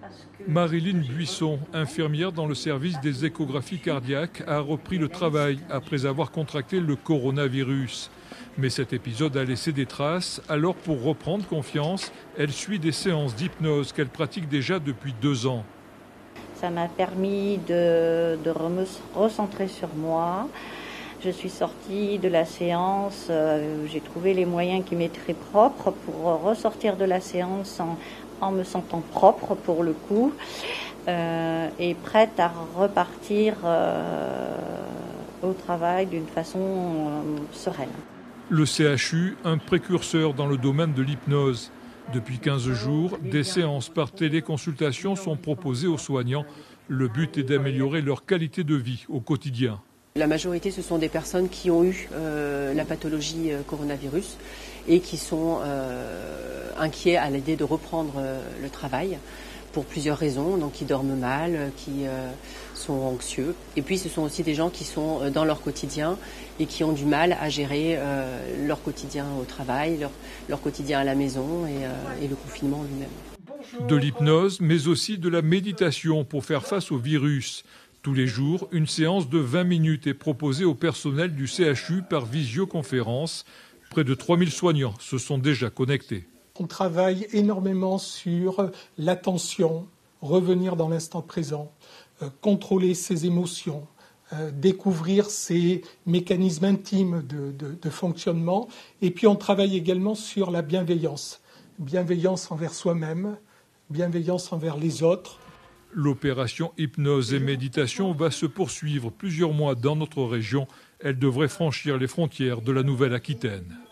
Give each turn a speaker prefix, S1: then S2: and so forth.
S1: Marilyn Buisson, infirmière dans le service des échographies cardiaques, a repris le travail après avoir contracté le coronavirus. Mais cet épisode a laissé des traces, alors pour reprendre confiance, elle suit des séances d'hypnose qu'elle pratique déjà depuis 2 ans.
S2: Ça m'a permis de me recentrer sur moi. Je suis sortie de la séance, j'ai trouvé les moyens qui m'étaient propres pour ressortir de la séance en me sentant propre pour le coup et prête à repartir au travail d'une façon sereine.
S1: Le CHU, un précurseur dans le domaine de l'hypnose. Depuis 15 jours, des séances par téléconsultation sont proposées aux soignants. Le but est d'améliorer leur qualité de vie au quotidien.
S3: La majorité, ce sont des personnes qui ont eu la pathologie coronavirus et qui sont inquiets à l'idée de reprendre le travail pour plusieurs raisons. Donc, qui dorment mal, qui sont anxieux. Et puis, ce sont aussi des gens qui sont dans leur quotidien et qui ont du mal à gérer leur quotidien au travail, leur quotidien à la maison et le confinement lui-même.
S1: De l'hypnose, mais aussi de la méditation pour faire face au virus. Tous les jours, une séance de 20 minutes est proposée au personnel du CHU par visioconférence. Près de 3000 soignants se sont déjà connectés.
S4: On travaille énormément sur l'attention, revenir dans l'instant présent, contrôler ses émotions, découvrir ses mécanismes intimes de fonctionnement. Et puis on travaille également sur la bienveillance. Bienveillance envers soi-même, bienveillance envers les autres.
S1: L'opération hypnose et méditation va se poursuivre plusieurs mois dans notre région. Elle devrait franchir les frontières de la Nouvelle-Aquitaine.